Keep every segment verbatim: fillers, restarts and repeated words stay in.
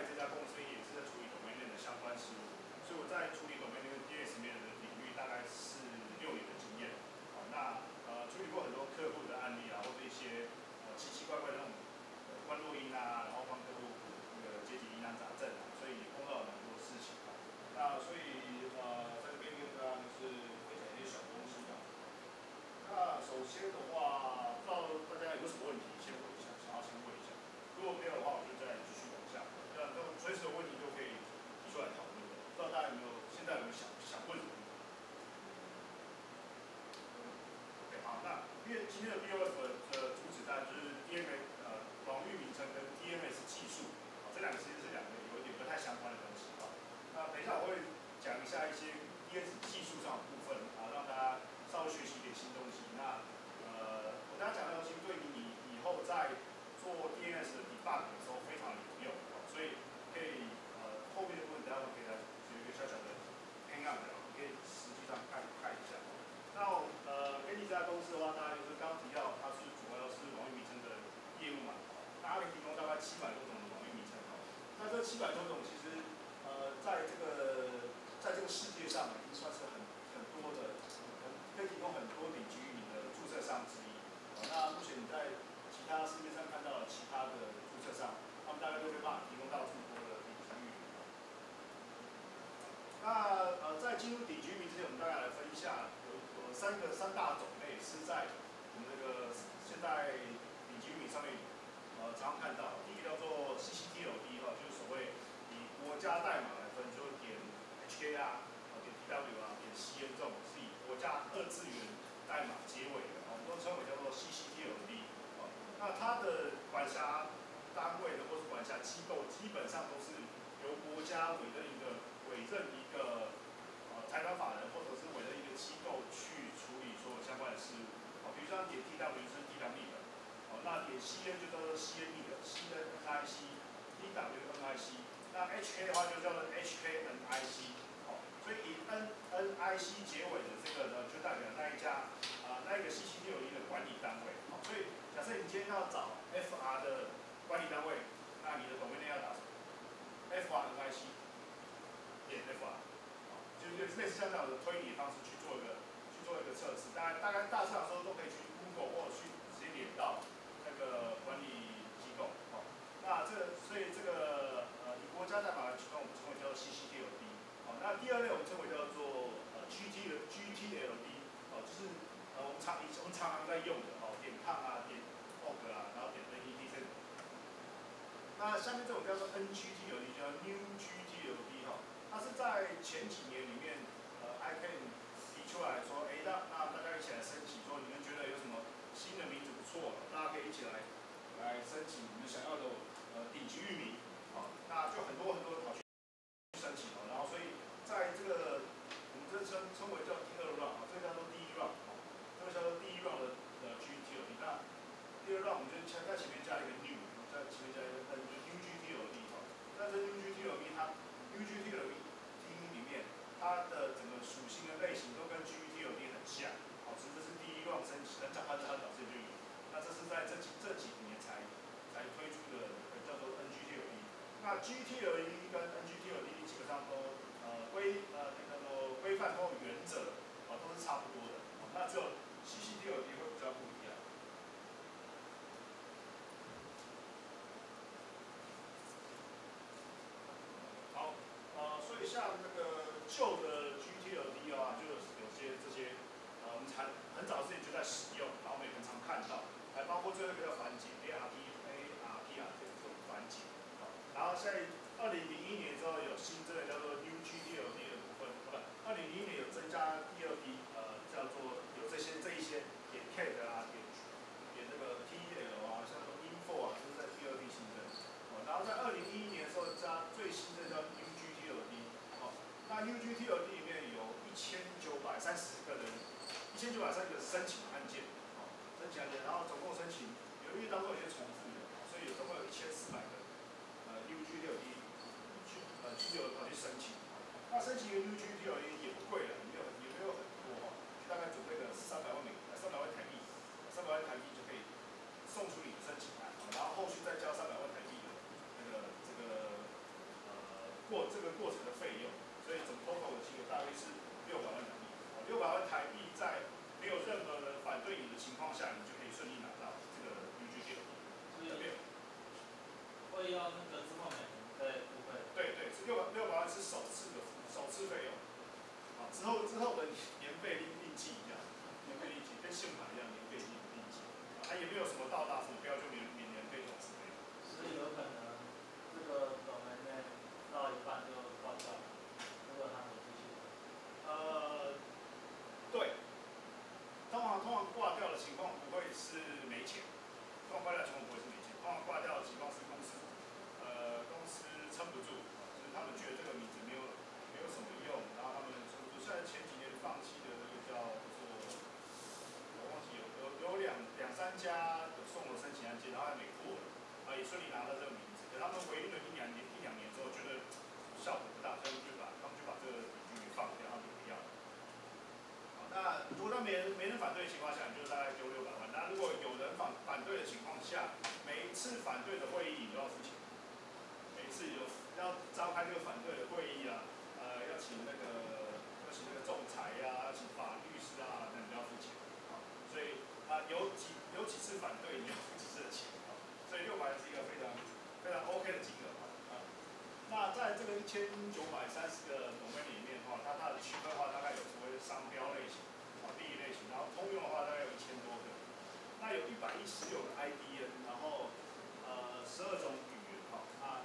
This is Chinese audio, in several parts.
在这家公司也是在处理 domain name 的相关事务，所以我在处理 domain name 跟 D N S 面的领域大概是六年的经验。好，那呃处理过很多客户的案例啊，或者一些呃奇奇怪怪的那种呃关落音啊，然后帮客户那个接集疑难杂症啊，所以也碰到了蛮多事情啊。那所以呃在这边跟大家就是分享一些小东西啊。那首先的话，不知道大家有没有什么问题，先问一下，想要先问一下。如果没有的话，我就再继续往下。那那随时有问题就可以提出来讨论的。不知道大家有没有现在有没有想想问什么问题 ？OK， 好，那因为今天的 B O F 的主旨当然就是 D M S 呃网域名称跟 D M S 技术，啊这两个其实是两个有一点不太相关的东西啊。那等一下我会讲一下一些 D M S 技术上的部分啊，让大家稍微学习一点新东西。那呃，我刚刚讲的东西对于你以后在做 D N S 的 debug 的时候非常有用，所以可以呃后面的部分待会可以来有一个小小的 hang out 的，可以实际上看看一下。那呃，根据这家公司的话，大概就是刚刚提到它是主要是网域名称的业务嘛，那它可以提供大概七百多种的网域名称。那这七百多种其实呃，在这个在这个世界上已经算是很很多的，很可以提供很多顶级域名的注册商之一。那目前你在其他市面上看到的其他的注册商，他们大概都没办法提供到这么多的顶级域名。那呃，在进入顶级域名之前，我们大概来分一下，有有三个三大种类是在我们这个现在顶级域名上面呃常常看到。第一个叫做 C C T L D 哈，就是所谓以国家代码来分，就是点 H K 啊、点 T W 啊、点 C N 这种是以国家二字元代码结尾的，我们都称为叫做 C C T L D。那它的管辖单位呢，或是管辖机构，基本上都是由国家委任一个委任一个呃财团法人，或者是委任一个机构去处理所有相关的事务。好，比如说点 T W 是 T W 的，好，那点 C N 就叫做 C N E 的 C N I C，T W N I C。那 H K 的话就叫做 H K N I C。好，所以以 N N I C 结尾的这个呢，就代表那一家啊、呃、那一个 C C T L D 的管理单位。好，所以假设你今天要找 F R 的管理单位，那你的 domain name 要打什么 ？F R N I C 点 F R， 就是类似像这样的推理方式去做一个去做一个测试。当然，大概大致上说都可以去 Google 或者去直接连到那个管理机构。好，那这个所以这个呃以国家代码来提供，我们称为叫做 C C T L D。好，那第二类我们称为叫做呃 G T 的 G T L D。哦，就是呃我们常我们常常在用的哦，点 com 啊，点 org 啊，然后点 net 这种。那下面这种叫做 N G T L D， 叫 New G T L D 哈，它是在前几年里面呃 I C A N 提出来说，哎，那那大家一起来申请，说你们觉得有什么新的名字不错，大家可以一起来来申请你们想要的呃顶级域名。好，那就很多很多跑去申请哦，然后所以在这个我们这称称为叫第二 round 啊，这个叫做第一 round， 这个叫做第一 round 的的 G T L D。那第二 round 我们就在前面加了一个 new， 在前面加一个 N， 就 U G T L D 哈。但是 U G T L D 它 U G T L D 里面它的整个属性的类型都跟 G T L D 很像，好，只是这是第一 round 申请，很早很早很早之前就有。那这是在这几这几年才才推出的，叫做 N G T L D。那 G T L D 跟 N G T L D 基本上都呃规呃那个规范或原则啊、都是差不多的，那只有 C C T L D 会比较不一样。好，呃，所以像那个旧的 G T L D 啊，就有些这些呃我们才很早之前就在使用，然后我们也很常看到，还包括最后一个叫繁简 A R P A R P 啊这种繁简。然后在二零零一年之后有新增的叫做 New G T L D 的部分，不，二零零一年有增加第二批，呃，叫做有这些这一些点 cat 啊，点点那个 T L 啊，像说 info 啊，这是在第二批新增。哦，然后在二零一一年的时候加最新的叫 U G T L D。哦，那 U G T L D 里面有一千九百三十个人，一千九百三十个申请案件，哦，申请案件，然后总共申请，由于当中有些重复的，所以有总共有一千四百个。呃 U G T L D 去呃去有跑去申请，那申请一个 U G T L D 也不贵了，也没有也没有很多哈，大概准备个三百万美呃三百万台币，三百万台币就可以送出你的申请案，然后后续再交三百万台币的那个这个过这个过程的费用，所以总 total 的金额大约是六百万台币。六百万台币在没有任何人反对你的情况下，你就可以顺利拿到这个绿居点。这边会要那个之后每年再付费。 对对，是六百六百万是首次的首次费用。好，之后之后的年费另另计一样，年费另计跟信用卡一样，年费另另计。啊，也没有什么到达什么标就免免年费这种事没有。 所以有可能这个短门内到一半就挂掉了，如果他没继续。 呃，对。通常通常挂掉的情况不会是没钱，通常挂掉的情况不会是没钱，通常挂掉的情况是公司呃公司撑不住，就是他们觉得这个名字没有没有什么用，然后他们撑不住。像前几年放弃的那个叫做我忘记有有有两两三家有送了申请案件，然后还没过，啊也顺利拿到这个名字，可他们回应了一两年一两年之后，觉得效果不大，所以就把他们就把这个领域给放掉，他们不要。那如果他没人没人反对的情况下，你就大概丢六百万。那如果有人反反对的情况下，每一次反对的会议你都要付钱。每一次有要召开这个反对的会议啊，呃，要请那个要请那个仲裁呀、啊，要请法律师啊，那你都要付钱。啊，所以啊，有几有几次反对，你要付几次的钱。啊，所以六百是一个非常非常 OK 的金额啊。那在这个一千九百三十个总分里面的话，它它的区分的话大概有所谓的商标类型，啊，地理类型，然后通用的话大概有一千多个，那有一百一十六个 I D N， 然后呃十二种语言，哈，啊，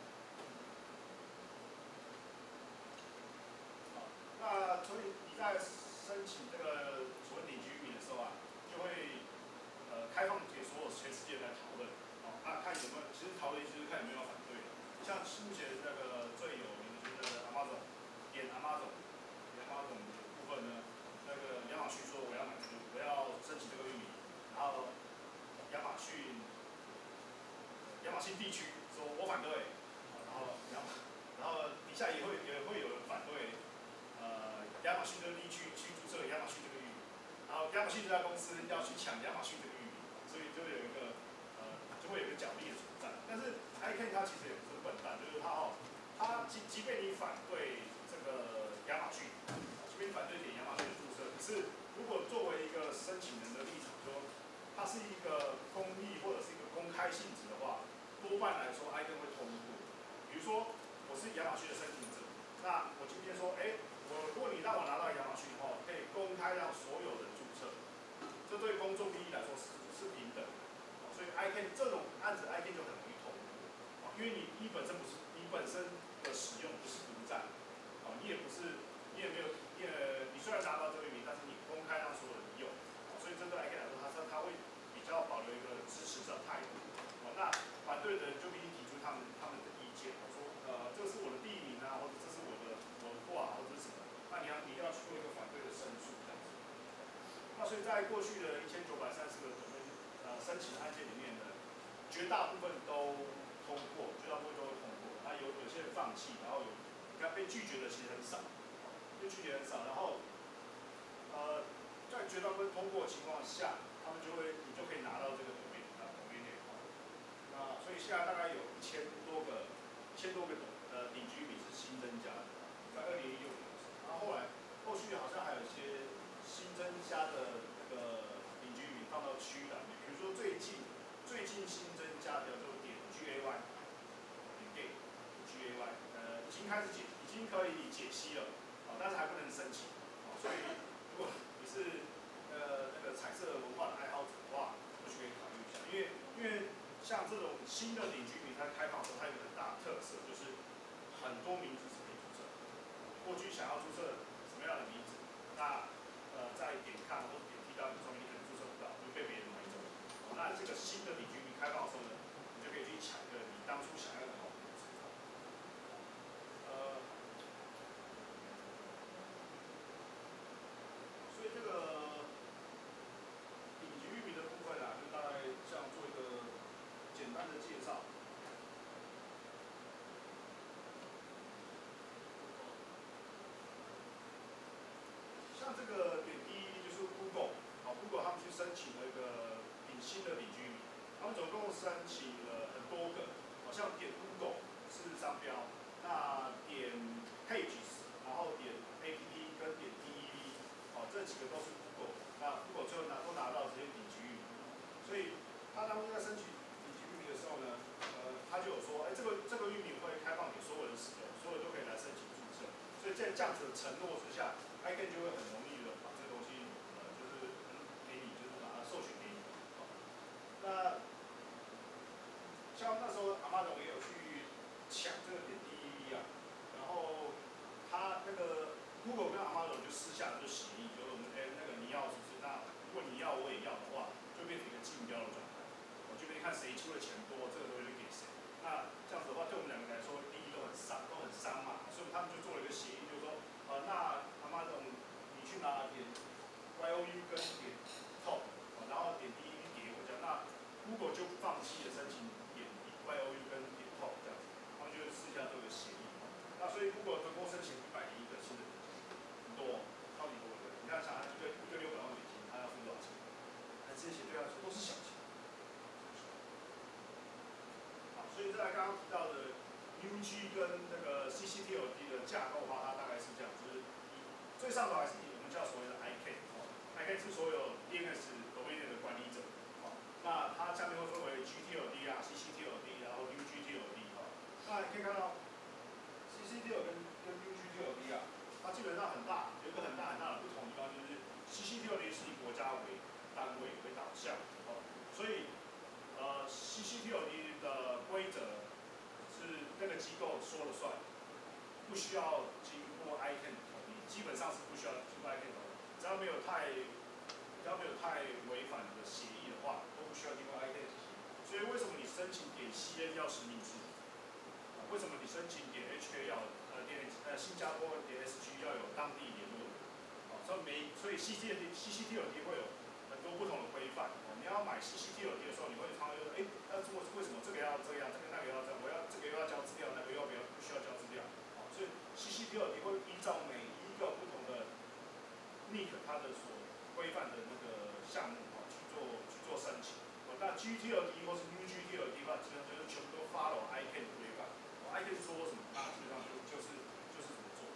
好，那所以你在申请这个所谓领居民的时候啊，就会呃开放给所有全世界来讨论，哦，那看有没有，其实讨论就是看有没有反对的。像目前那个最有名的就是那个 Amazon， 点 Amazon， 点 Amazon 的部分呢，那个亚马逊说我要买这个，我要申请这个域名，然后亚马逊亚马逊地区说我反对，然后亚马，然后底下也会也会有人反对，呃，亚马逊这个地区去注册亚马逊这个域名，然后亚马逊这家公司要去抢亚马逊这个域名，所以就有一个呃就会有一个角力的存在，但是 I K 它其实也不是笨蛋，就是它哦，它即即便你反对这个亚马逊，即便你反对点亚马逊的注册，可是如果作为一个申请人的立场说，它是一个公益或者是一个公开性质的话，多半来说 I K 会通过。比如说我是亚马逊的申请者，那我今天说，哎，我如果你让我拿到亚马逊后，可以公开让所有人注册，这对公众利益来说是是平等的。所以 I K 这种案子 I K 就很容易通过，因为你你本身不是你本身的使用不是独占，啊，你也不是你也没有你也你虽然拿到这个名，但是你公开让所有人用，所以这对 I K 来说，它它会比较保留一个支持者态度。那反对的人就必须提出他们他们的意见，说呃这是我的地名啊，或者这是我的文化，或者是什么，那你要你要去做一个反对的申诉这样子。那所以在过去的一千九百三十个准备呃申请的案件里面呢，绝大部分都通过，绝大部分都会通过。那有有些人放弃，然后有你看被拒绝的其实很少，被拒绝很少，然后呃在绝大部分通过的情况下，他们就会你就可以拿到这个抖音啊抖音链。那所以现在大概有一千多个一千多个呃顶居米是新增加的，在二零一六年的时候，然后后来后续好像还有一些新增加的那个顶居米放到区域里面，比如说最近最近新增加的叫做点 G A Y， 点 gay G A Y， 呃已经开始解已经可以解析了，啊，但是还不能申请，啊，所以如果你是呃那个彩色文化的爱好者的话，或许可以考虑一下，因为因为像这种新的领居民，它开放的时候，它有一个很大的特色，就是很多名字是可以注册。过去想要注册什么样的名字，那呃在点看或者点 T W 上面，你可能注册不到，就被别人买走。那这个新的领居民开放的时候呢，你就可以去抢一个你当初想要的好名字。呃，所以这个顶级域名的部分啊，就大概这样做一个简单的介绍。像这个点第一就是 Google， 好 ，Google 他们去申请了一个顶新的领居民，他们总共申请了很多个，好像点 Google 是商标， 那点 pages， 然后点 app 跟点 dev， 哦，这几个都是 Google， 那 Google 最后拿都拿到直接顶级域名，所以他当初在申请顶级域名的时候呢，呃，他就有说，哎，这个这个域名会开放给所有人使用，所有人都可以来申请注册，所以在这样子的承诺之下 ，iCANN 就会很容易的把这个东西，呃，就是给你，就是把它授权给你。哦、那像那时候阿玛总也有去抢这个点 dev 啊，然后他那个 Google 跟阿玛总就私下就协议，就是我们哎那个你要是不是？那如果你要我也要的话，就变成一个竞标的状态，我就边看谁出的钱多，这个东西就给谁。那这样子的话，对我们两个来说，利益都很伤，都很伤嘛，所以他们就做了一个协议，就是说，呃，那阿玛总你去拿点 Y O U 跟点 top， 然后点 dev 给我这样，那 Google 就放弃了申请点 Y O U 跟点 top 这样子，他们就私下做一个协议。那所以 Google 总共申请一百零一个新的点击，很多，超级多的。你看，想一个一个六百万美金，他要付多少钱？那这些对他来说都是小钱。好，所以在刚刚提到的 U G 跟那个 C C T L D 的架构的话，它大概是这样，就是最上头还是以我们叫所谓的 iCANN， 哦 ，iCANN 是所有 D N S domain 的管理者，哦，那它下面会分为 G T L D 啊、C C T L D， 然后 U G T L D， 哦，那你可以看到 C C T L D 跟跟 U G T L D 啊，它基本上很大，有一个很大很大的不同地方就是 C C T L D 是以国家为单位为导向，哦，所以呃 C C T L D 的规则是那个机构说了算，不需要经过 iCANN 的同意，基本上是不需要经过 iCANN 同意，只要没有太只要没有太违反的协议的话，都不需要经过 iCANN 的协议。所以为什么你申请点 C N 要实名制？为什么你申请点 H K 要呃点呃新加坡点 S G 要有当地联络人？哦，所以每所以 C C T C C T L D 会有很多不同的规范。哦，你要买 C C T L D 的时候，你会常常就说，哎，那为为什么这个要这样，这个那个要这样，我要这个又要交资料，那个又要不要不需要交资料？哦，所以 C C T L D 会依照每一个不同的 N I C 它的所规范的那个项目哦去做去做申请。哦，那 G T L D 或是 U G T L D 的话，基本上就是全部都 follow iCANN 的规范。iCANN 说什么，那基本上就就是就是怎么做。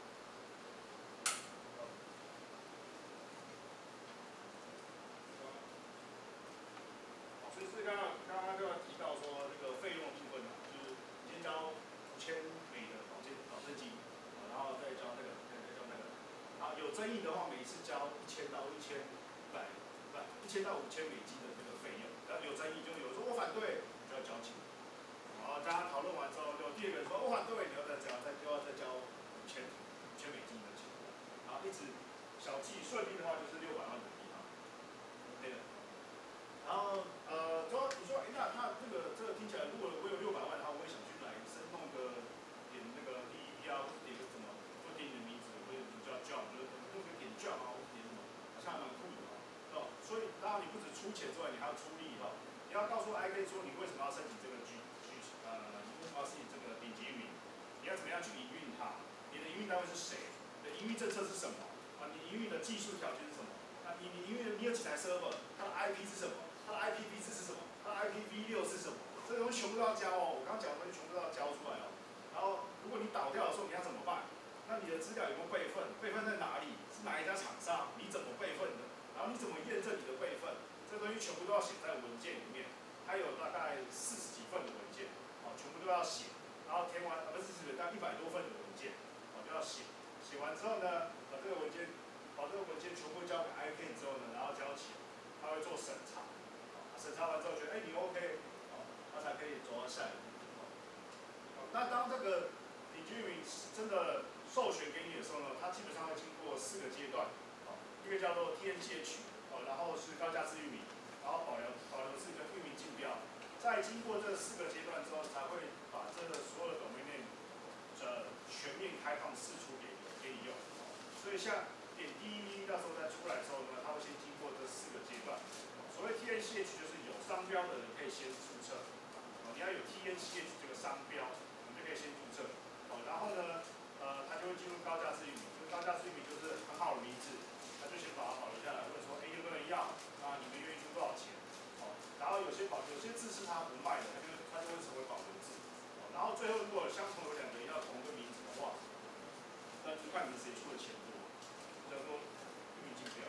好，所以是刚刚刚刚就要提到说这个费用的部分嘛，就是你先交五千美的保证保证金，然后再交那个再交那个，啊，有争议的话，每一次交一千到一千一百不一千到五千美金的这个费用，然后有争议就有人说我反对，就要交钱。然后大家讨论完之后，就第二个人说我反对，你要再交，再就要再交五千五千美金的钱，然后一直小计顺利的话就是六百万人民币啊 ，OK 的。然后呃，说你说，哎，那那这个这个听起来，如果我有六百万的话，我也想去来申弄个点那个 D E P 啊，或者点个什么，或点你的名字，或者你叫 John， 就是弄个点 John 啊，或者点什么，好像还蛮酷的嘛，哦。所以当然你不止出钱之外，你还要出力哈。你要告诉 iCANN 说你为什么要申请这个 G G 呃，你为什么要申请这个顶级域名？你要怎么样去营运它？你的营运单位是谁？你的营运政策是什么？啊，你营运的技术条件是什么？那你你营运你有几台 server？ 它的 I P 是什么？它的 I P v 四是什么？它的 I P v 六是什么？这个东西全部都要交哦。我刚刚讲的东西全部都要交出来哦。然后，如果你倒掉的时候，你要怎么办？那你的资料有没有备份？备份在哪里？是哪一家厂商？你怎么备份的？然后你怎么验证你的备份？这个东西全部都要写在文件里面。它有大概四十几份的文件，哦，全部都要写。然后填完，啊不是四十，大概一百多份的文件，哦，都要写。写完之后呢，把这个文件，把这个文件全部交给 iCANN 之后呢，然后交钱，他会做审查。审查完之后觉得，哎，你 OK， 哦，他才可以走到下一步。哦，那当这个顶级域名真的授权给你的时候呢，它基本上会经过四个阶段。哦，一个叫做 T N C H， 哦，然后是高价值域名，然后保留保留是一个域名竞标。在经过这四个阶段之后，才会把这个所有的 domain name 呃全面开放释出给给你用。所以像点 D E V 那时候在出来的时候呢，它会先经过这四个阶段。所谓 T N C H 就是有商标的人可以先注册，哦，你要有 T N C H 这个商标，你就可以先注册，哦，然后呢，呃，它就会进入高价值域名，就高价值域名就是很好的名字，它就先把它保留下来，或者说，哎，有没有人要？啊，你们愿意出多少钱？哦，然后有些保有些字是它不卖的，它就它就会成为保留字，哦， 然后最后如果相同有两个人要同一个名字的话，那就看你谁出的钱多，叫做预竞标。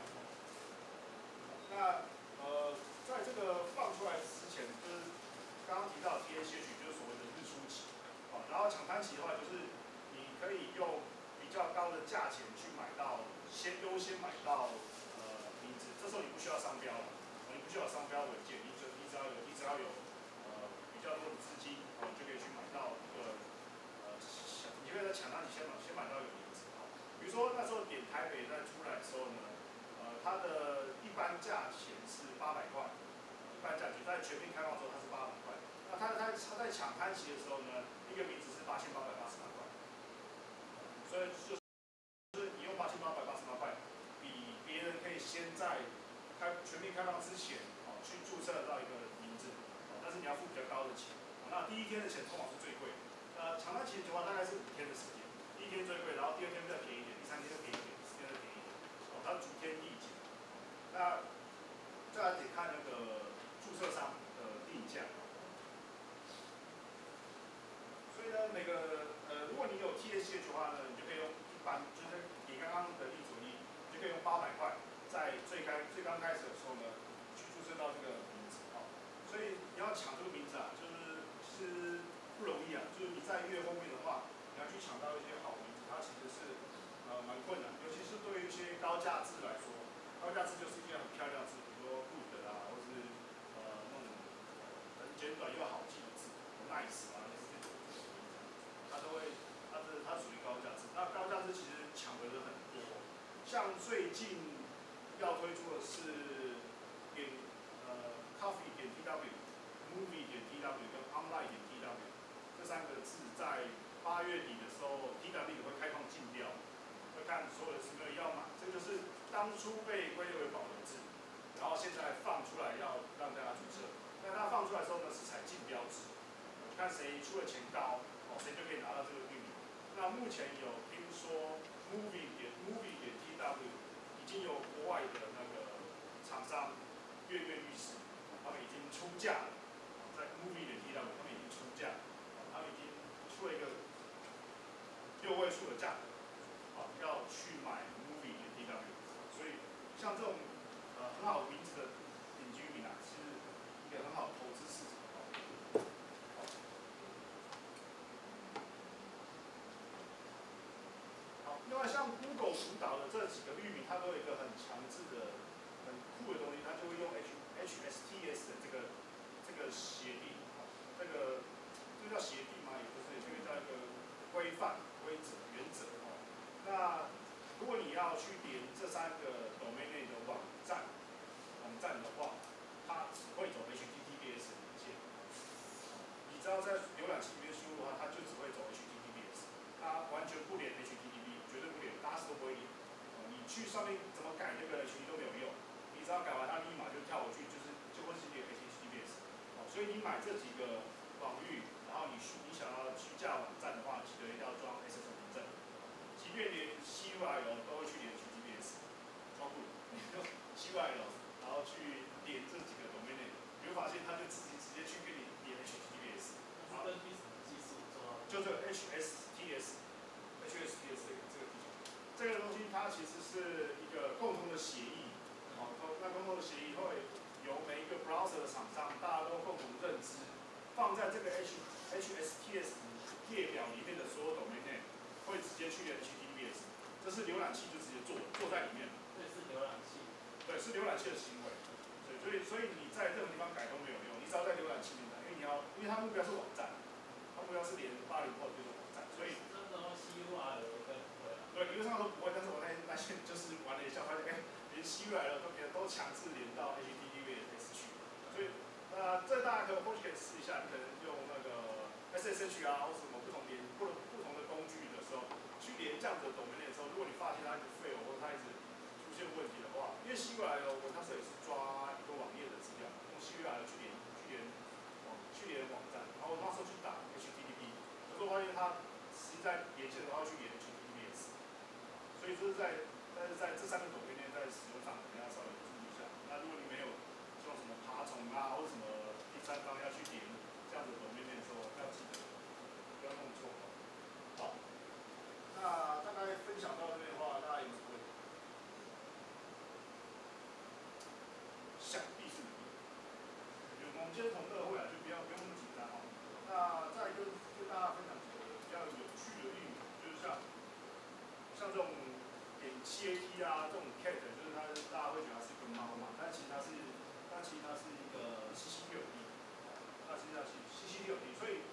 那呃，在这个放出来之前，就是刚刚提到 T A 些许就是所谓的日出期，啊，然后抢滩期的话，就是你可以用比较高的价钱去买到，先优先买到呃名字，这时候你不需要商标了，你不需要商标文件，你只你只要有你只要有呃比较多的资金，哦，你就可以去买到一个呃，你可以在抢滩期先买先买到一个名字，啊，比如说那时候点台北在出来的时候呢，呃，它的一般价钱是八百块，一般价钱在全面开放之后它是八百块，那它它它在抢滩期的时候呢，一个名字是八千八百八十八块，所以就。就是你用八千八百八十八块，比别人可以先在开全面开放之前，哦，去注册到一个名字，哦，但是你要付比较高的钱，哦，那第一天的钱通常是最贵，呃，抢滩期的情况大概是五天的时间，第一天最贵，然后第二天再便宜一点，第三天再便宜一点，第四天再便宜一点，哦，它逐天递减，那再来得看那个注册商的定价，所以呢，那个呃，如果你有 T A C H 的话呢，你就可以用一般，就是你刚刚的例子一，你就可以用八百块，在最开最刚开始的时候呢，去注册到这个名字，哦，所以你要抢这个名字啊，就是是不容易啊，就是你在越后面的话，你要去抢到一些好名字，它其实是呃蛮困难，尤其是对于一些高价字来说，高价字就是一些很漂亮的字，比如说 good 啊，或是呃那种很简短又好记的字 ，nice 啊，类似这种。它都会，它是它属于高价值。那高价值其实抢的人很多，像最近要推出的是点呃 coffee 点 tw、movie 点 tw 跟 online 点 tw 这三个字，在八月底的时候 ，tw 也会开放竞标，会看所有的什么人要买。这就是当初被归类为保留字，然后现在放出来要让大家注册。那它放出来之后呢，是采竞标制，看谁出的钱高。谁就可以拿到这个域名。那目前有听说 movie 点 movie 点 tw 已经有国外的那个厂商跃跃欲试，他们已经出价了，在 movie 点 tw 他们已经出价，他们已经出了一个六位数的价格，啊，要去买 movie 点 tw。所以像这种呃很好名字的顶级域名啊，是一个很好的投资市场。另外，像 Google 主导的这几个域名，它都有一个很强制的、很酷的东西，它就会用 H HSTS 的这个这个协定，这个这个叫协定吗？也不是，这个叫一个规范、规则、原则哦。那如果你要去连这三个 domain 内的网站，网站的话，它只会走 H T T P S 连线。你只要在浏览器里面输入的话，它就只会走 H T T P S， 它完全不连 H T T P。绝对不连，打死都不会连。哦，你去上面怎么改那个 H T T P 都没有用，你只要改完它立马就跳回去，就是就会是连 H T T P S。哦，所以你买这几个网域，然后你你想要去架网站的话，记得一定要装 S S L 凭证。即便连 C U R L 都会去连 H T T P S， 超酷！你用 C U R L 然后去连这几个 domain name， 你会发现它就直接直接去给你连 H T T P S。 是根据什么技术做到？ 就是 H S T S。H S T S 这个这个技术，这个东西它其实是一个共同的协议，哦，那共同的协议会由每一个 browser 的厂商，大家都共同认知，放在这个 H HSTS 列表里面的所有 domain name 会直接去连 H T T P S， 这是浏览器就直接做做在里面。 这是浏览器。 对，是浏览器的行为。对，所以所以你在任何地方改都没有用，你只要在浏览器里面改，因为你要，因为它目标是网站，它目标是连八零后这种网站，所以。 这种 C U R L 应该不会啊。 对，理论上都不会，但是我那那天就是玩了一下，发现哎，连 C U R L 都别都强制连到 H T T P S 去，所以呃，这大家可以或许可以试一下，你可能用那个 S S H 啊，或什么不同连不同不同的工具的时候，去连这样子的 domain name的时候，如果你发现它一直 fail 或者它一直出现问题的话，因为 C U R L 我当时也是抓一个网页的资料，用 C U R L 去连去连网去连网站，然后我那时候去打 H T T P， 可是我发现它实际在连线的话去连 H T T P S。所以这是在，但是在这三个抖音链在使用上，可能要稍微注意一下。那如果你没有像什么爬虫啊，或者什么第三方要去连这样子的抖音链的时候，要记得其实它是一个 C C T L D， 它其实它是 C C T L D， 所以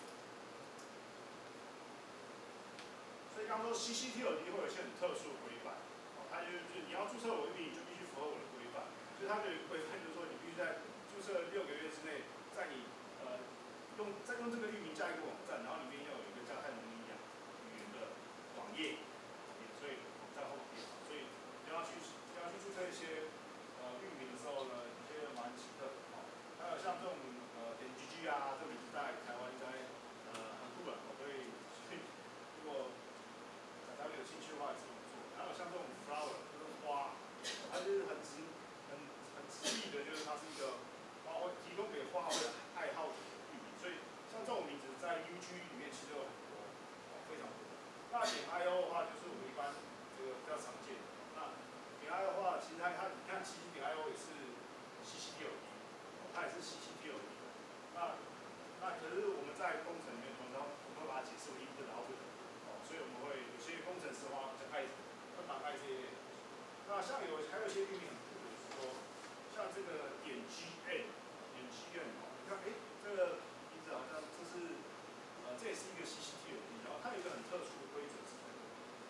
所以刚刚说 C C T L D 会有一些很特殊的规范，哦，它就是就是你要注册我的域名，就必须符合我的规范，所以它就有一个规范，就是说你必须在注册六个月之内，在你呃用再用这个域名加一个网站，然后里面要有一个叫汉语言的网页，所以网站或网页，所以你要去你要去注册一些呃域名的时候呢，有些蛮奇特的哦，还有像这种呃点 G G 啊，这名字在台湾应该呃很酷了，所以所以如果大家有兴趣的话也是不错。还有像这种 flower 就是花，它就是很直很很直译的，就是它是一个花卉提供给花卉爱好者的域名，所以像这种名字在 U G 里面其实有很多，哦非常多。那点 I O 的话，就是我们一般这个比较常见的。那点 I O 的话，其实它它你看，其实点 I O 也是 C C T L D， 它也是 C C T L D 的。那那可是我们在工程里面，通常我们会把它解释为 input output， 哦，所以我们会有些工程师的话就爱会大概这些。那像有还有一些域名很酷的，就是说像这个点 G N， 点 G N 哦，你看哎这个名字好像这是呃这也是一个 C C T L D， 然后它有一个很特殊的规则是这个。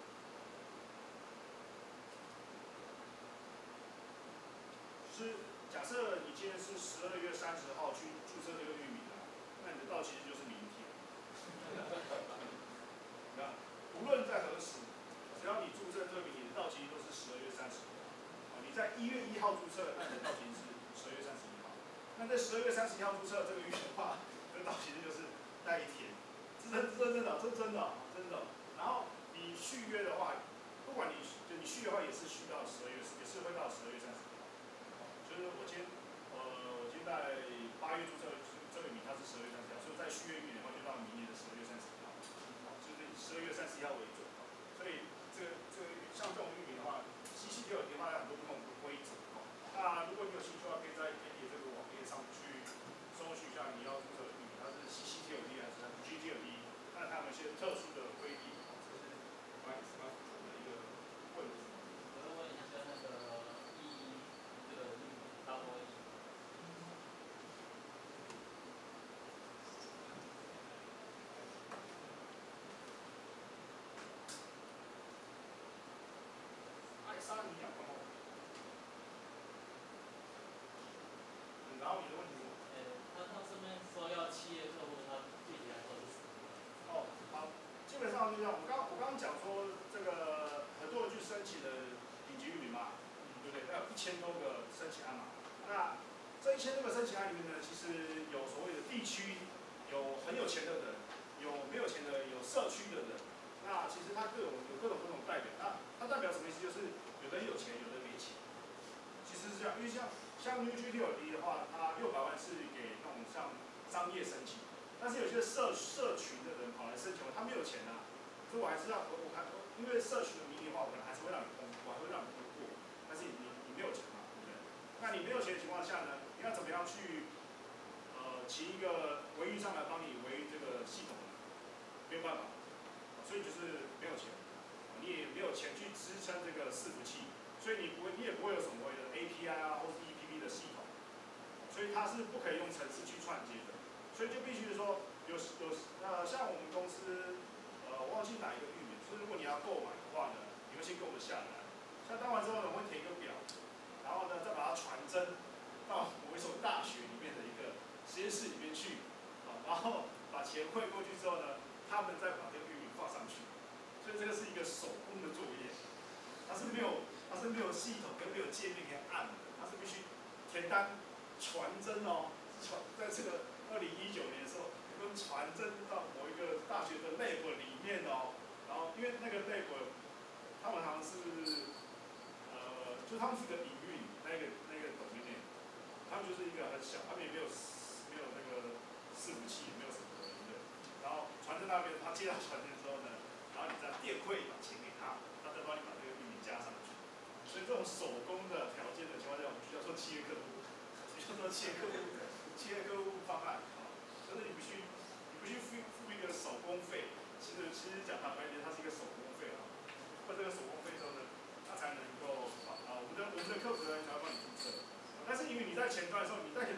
是假设你今天是十二月三十号去注册这个域名啊，那你的到期日就是明天。那无论在何时，只要你注册这个名，你的到期日都是十二月三十号。啊，你在一月一号注册，那你的到期日是十二月三十一号。那在十二月三十一号注册这个域名的话，这个到期日就是带一天。这真这真的，这真的真的。然后你续约的话，不管你就你续的话，也是续到十二月，也是会到十二月三十一号。就是我今天，呃，我今天在八月注册这个名，它是十二月三十一号，所以在续约域的话，就到明年的十二月三十一号，就是以十二月三十一号为准。所以这个这个像这种域名的话 ，C C T L D 的话有很多不同的规则哦。那如果你有兴趣的话，可以在 K D 这个网页上去搜寻一下你要注册的域名，它是 C C T L D 还是 G T L D， 看它有一些特殊的规定，这是蛮蛮复杂的一个问题。 我要问一下那个一这个域名大多一。 爱沙尼亚公路。然后你的问题是什么？ 呃，他他这边说要企业客户，他具体来说是什么？ 哦，好，基本上就这样。我刚我刚刚讲说，这个很多人去申请的顶级域名嘛，对不对？那有一千多个申请案嘛。那这一千多个申请案里面呢，其实有所谓的地区，有很有钱的人，有没有钱的，有社区的人。那其实它各种有各种不同代表。那它代表什么意思？就是有的人有钱，有的人没钱。其实是这样，因为像像 U G T L D 的话，它六百万是给那种像商业申请，但是有些社社群的人跑来申请，他没有钱啊，所以我还是让我我还因为社群的名义的话，我可能还是会让你通，我还会让你通过，但是你你你没有钱嘛，对不对？那你没有钱的情况下呢，你要怎么样去呃请一个维运上来帮你维运这个系统呢？没有办法，所以就是没有钱，你也没有钱去支撑这个伺服器。所以你不会，你也不会有什么的 A P I 啊，或是 E P P 的系统，所以它是不可以用程式去串接的，所以就必须说有有呃，像我们公司，呃，我忘记哪一个域名，就是如果你要购买的话呢，你会先给我们下来，下单完之后呢，我会填一个表，然后呢再把它传真到某一所大学里面的一个实验室里面去，啊，然后把钱汇过去之后呢，他们再把这个域名放上去，所以这个是一个手工的作业，它是没有。它是没有系统跟没有界面可以按的，它是必须填单传真哦，传在这个二零一九年的时候，跟传真到某一个大学的 lab 里面哦，然后因为那个 lab 他们好像是呃，就他们是个营运那个那个 domain， 他们就是一个很小，他们也没有没有那个伺服器，也没有什么的，对不对？然后传真那边他接到传真之后呢，然后你再电汇把钱给他，他再帮你把这个域名加上去。所以这种手工的条件的情况下，我们就叫做企业客户，就叫做企业客户企业客户方案啊。就是你必须你必须付付一个手工费，其实其实讲坦白点，它是一个手工费啊。付这个手工费之后呢，他才能够啊，我们的我们的客服人员才会帮你注册。但是因为你在前端的时候，你在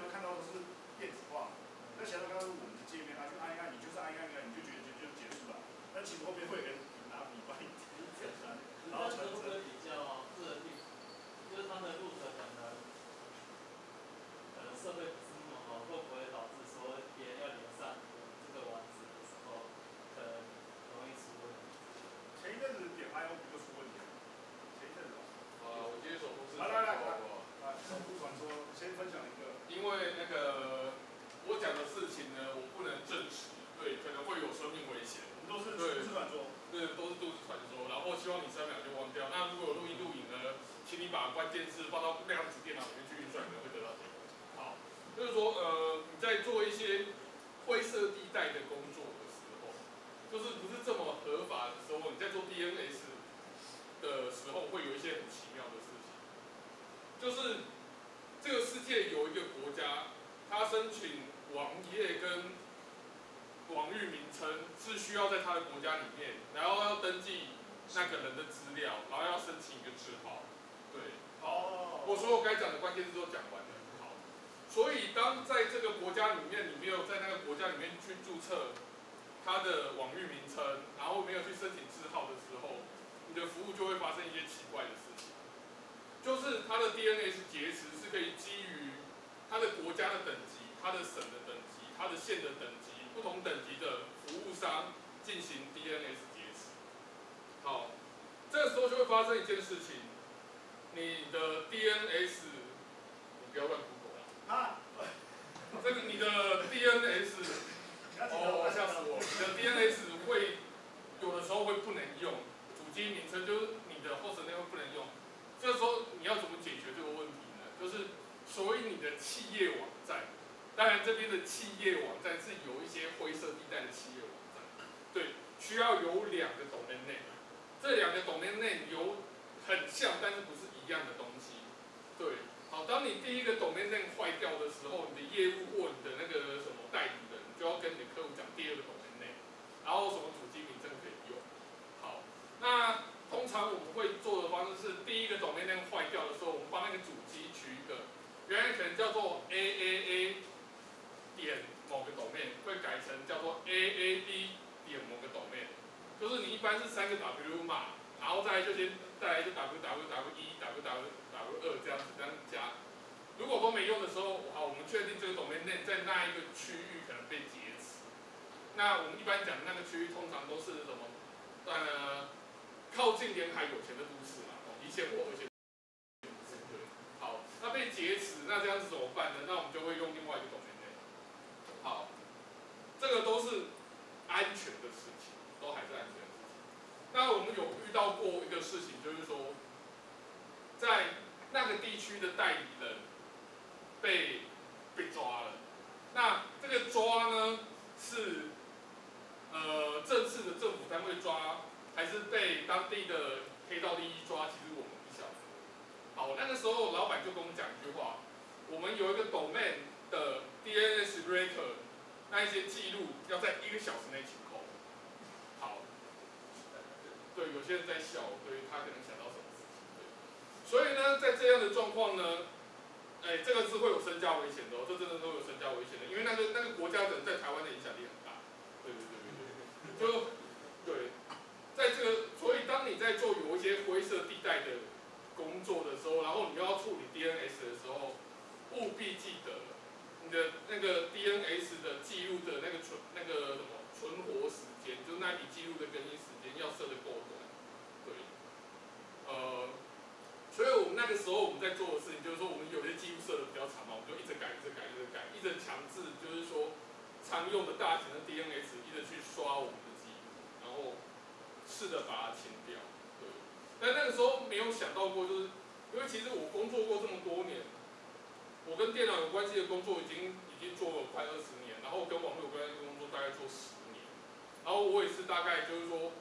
把关键字放到量子电脑里面去运算，可能会得到结果。好，就是说呃你在做一些灰色地带的工作的时候，就是不是这么合法的时候，你在做 D N S 的时候，会有一些很奇妙的事情，就是这个世界有一个国家，它申请网页跟网域名称是需要在它的国家里面，然后要登记那个人的资料，然后要申请一个字号。对，好，我所有该讲的关键字都讲完了。好，所以当在这个国家里面，你没有在那个国家里面去注册它的网域名称，然后没有去申请字号的时候，你的服务就会发生一些奇怪的事情。就是它的 D N S 劫持是可以基于它的国家的等级、它的省的等级、它的县的等级，不同等级的服务商进行 D N S 劫持。好，这个时候就会发生一件事情，你的 D N S， 你不要乱 Google 啊。这个你的 D N S， 哦，吓死我！你的 D N S 会有的时候会不能用，主机名称就是你的 host name 会不能用。这时候你要怎么解决这个问题呢？就是所谓你的企业网站，当然这边的企业网站是有一些灰色地带的企业网站，对，需要有两个 domain name， 这两个 domain name 有很像但是不是一样的东西，对，好，当你第一个 domain name 坏掉的时候，你的业务或你的那个什么代理人就要跟你的客户讲第二个 domain name， 然后什么主机名称可以用，好，那通常我们会做的方式是，第一个 domain name 坏掉的时候，我们帮那个主机取一个，原来可能叫做 A A A 点某个 domain， 会改成叫做 A A B 点某个 domain， 就是你一般是三个 W 码，然后再来就先再来就 W W W 一 W W W 二这样子这样加。如果都没用的时候，好，我们确定这个 domain name 在那一个区域可能被劫持。那我们一般讲的那个区域通常都是什么？呃。靠近沿海有钱的都市嘛，哦，一线或二线都市，对，好，那被劫持，那这样子怎么办呢？那我们就会用另外一个 domain name。好，这个都是安全的事情，都还是安全的事情。那我们有遇到过一个事情，就是说，在那个地区的代理人被被抓了。那这个抓呢，是呃正式的政府单位抓。还是被当地的黑道利益抓，其实我们不晓得。好，那个时候老板就跟我们讲一句话：我们有一个 domain 的 D N S record， 那一些记录要在一个小时内清空。好，对，有些人在笑，对他可能想到什么事情。对，所以呢，在这样的状况呢，哎，这个是会有身家危险的哦，这真的都有身家危险的，因为那个那个国家可能在台湾的影响力很大。对对对对对，就对。在这个，所以当你在做有一些灰色地带的工作的时候，然后你又要处理 D N S 的时候，务必记得你的那个 D N S 的记录的那个存那个什么存活时间，就是那笔记录的更新时间要设得够短。对，呃，所以我们那个时候我们在做的事情就是说，我们有些记录设的比较长嘛，我们就一直改、一直改、一直改，一直强制就是说常用的大型的 D N S 一直去刷我们的记录，然后。试着把它清掉，对。但那个时候没有想到过，就是因为其实我工作过这么多年，我跟电脑有关系的工作已经已经做了快二十年，然后跟网络有关系的工作大概做十年，然后我也是大概就是说，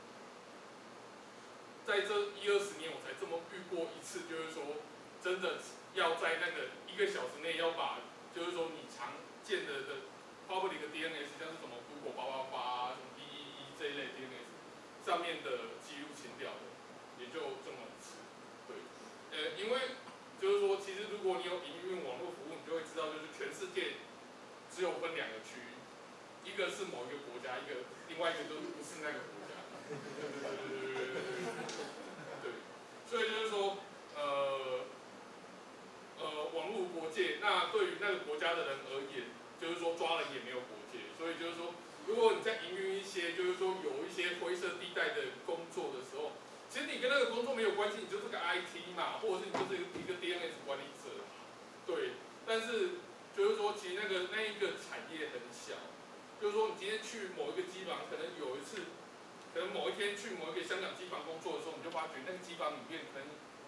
在这一二十年我才这么遇过一次，就是说真的要在那个一个小时内要把，就是说你常见的的 public 的 D N S， 像是什么 Google 八八八啊，什么一一一这一类 D N S。上面的记录清掉的，也就这么一次，对，呃，因为就是说，其实如果你有营运网络服务，你就会知道，就是全世界只有分两个区域，一个是某一个国家，一个另外一个都不是那个国家，对对对对对对对，对，所以就是说，呃呃，网络国界，那对于那个国家的人而言，就是说抓人也没有国界，所以就是说。如果你在营运一些，就是说有一些灰色地带的工作的时候，其实你跟那个工作没有关系，你就是个 I T 嘛，或者是你就是一个 D N S 管理者嘛，对。但是就是说，其实那个那一个产业很小，就是说你今天去某一个机房，可能有一次，可能某一天去某一个香港机房工作的时候，你就发觉那个机房里面可能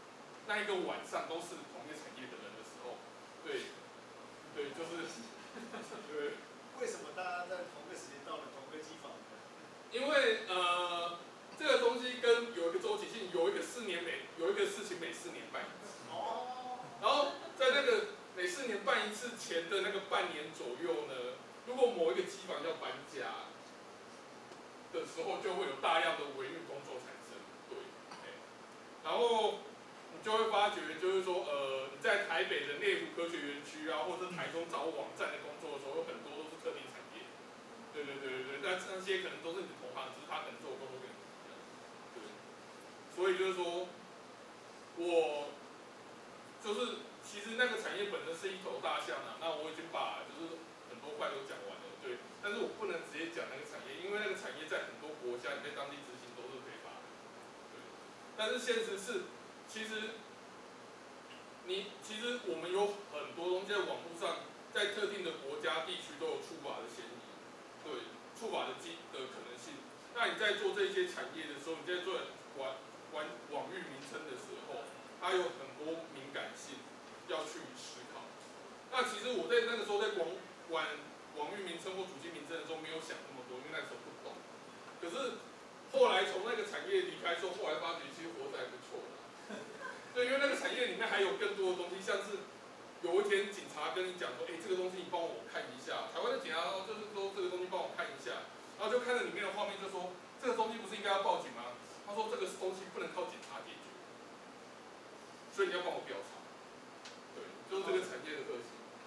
那一个晚上都是同一个产业的人的时候，对，对，就是对。 为什么大家在同个时间到了同个机房？ 因为呃，这个东西跟有一个周期性，有一个四年每有一个事情每四年办一次。 哦。 然后在那个每四年办一次前的那个半年左右呢，如果某一个机房要搬家的时候，就会有大量的维运工作产生。对，然后你就会发觉，就是说，呃，你在台北的内湖科学园区啊，或者是台中找网站的工作的时候，有很多都是特定产业。对对对对对，但那些可能都是你的同行，只是他可能做的工作跟你不一样。对，所以就是说，我就是其实那个产业本身是一头大象啊，那我已经把就是很多块都讲完了，对，但是我不能直接讲那个产业，因为那个产业在很多国家你在当地执行都是非法的。对，但是现实是，其实你其实我们有很多东西在网络上，在特定的国家地区都有触法的嫌疑。对，触法的机的可能性。那你在做这些产业的时候，你在做网网网域名称的时候，它有很多敏感性要去思考。那其实我在那个时候在网网网域名称或主机名称的时候，没有想那么多，因为那时候不懂。可是后来从那个产业离开之后，后来发觉其实活得还不错的。对，因为那个产业里面还有更多的东西，像是。有一天警察跟你讲说，哎、欸，这个东西你帮我看一下。台湾的警察就是说这个东西帮我看一下，然后就看着里面的画面，就说这个东西不是应该要报警吗？他说这个东西不能靠警察解决，所以你要帮我调查。对，就是这个产业的特性。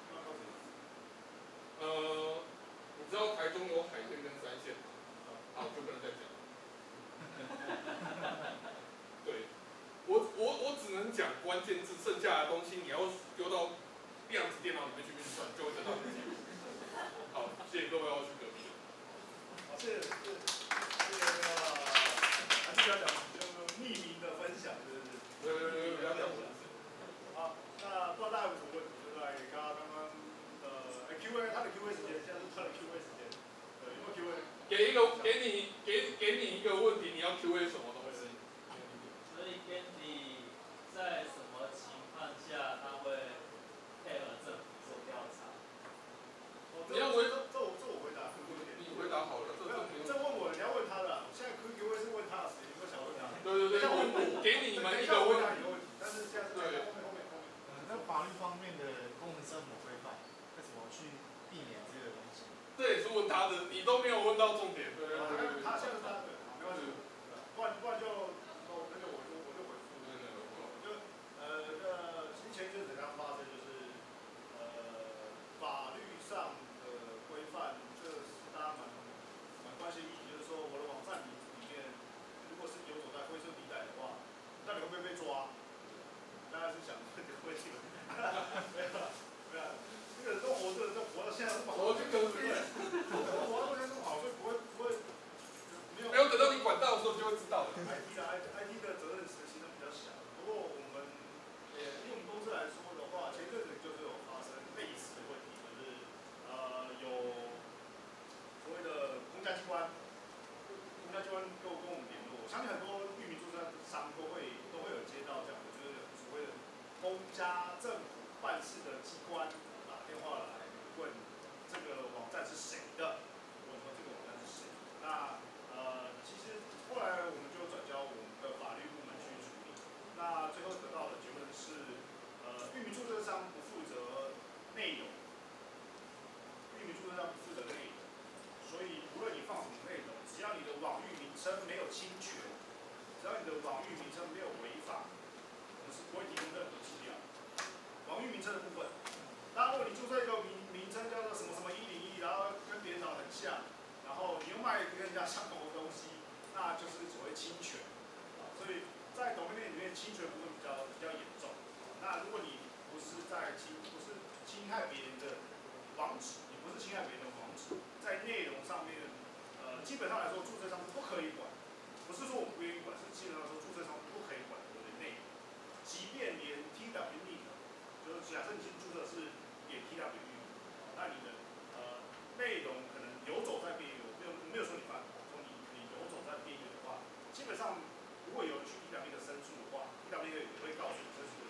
呃，你知道台中有海线跟山线吗？好，就不能再讲了。对，我我我只能讲关键字，剩下的东西你要丢到。量子电脑里面去运算，就会得到结果。好，谢谢各位，要去隔壁。 好，谢谢谢谢谢谢那个，还是不要讲，就是匿名的分享，是不是？ 对对对，不要讲。 好，那不知道大家有什么问题，就在刚刚刚刚的哎 Q A， 他的 Q A 时间，现在是他的 Q A 时间。对，有没有 Q A？ 给一个，给你，给给你一个问题，你要 Q A 什么东西？ 所以编辑在什么情况下他会？配合政府做调查。 哦，你要回这这我这我回答， 你回答好了，这这这问我你要问他的，现在 Q A 是问他的事情，你不想问他？ 对对对，我给你们一个问题， 但是现在是对后面后面后面。 呃，那法律方面的公民生活规范，要怎么去避免这个东西？ 这也是问他的，你都没有问到重点，对对对。 他现在是他的，没关系，不然不然就哦那就我就我就回复，就呃那个其实前一阵子刚发生就是。法律上的规范，这是大家蛮蛮关心的议题，就是说我的网站里里面，如果是游走在灰色地带的话，到底会不会被抓？大家是想这个问题吗？没有，没有，这个人都活着，都活到现在都活这个对， 活到现在都好，所以不会不会没有。 没有等到你管到的时候就会知道了。 I T 的 I T 的责任其实比较小，不过我们也以我们公司来说的话，前阵子就是有发生类似的问题。呃，有所谓的公家机关，公家机关跟我跟我们联络，我相信很多域名注册商都会都会有接到这样的，就是所谓的公家政府办事的机关打电话来问这个网站是谁的，问说这个网站是谁。那呃，其实后来我们就转交我们的法律部门去处理。那最后得到的结论是，呃，域名注册商不负责内容。域名注册商不负责内容，所以无论你放什么内容，只要你的网域名称没有侵权，只要你的网域名称没有违法，我们是不会提供任何资料。网域名称的部分，当然如果你注册一个名名称叫做什么什么一零一，然后跟别人长得很像，然后你又卖跟人家相同的东西，那就是所谓侵权。所以在 domain 里面侵权部分比较比较严重。那如果你不是在侵不是侵害别人的网址，也不是侵害别人的网址，在内容上面，呃，基本上来说，注册商是不可以管，不是说我们不愿意管，是基本上说注册商不可以管我的内容，即便连 T W link， 就是假设你新注册是点 T W link， 那你的呃内容可能游走在边缘，我没有没有说你犯法，说你你游走在边缘的话，基本上如果有人去 T W link 申诉的话 ，T W link 也会告诉你这是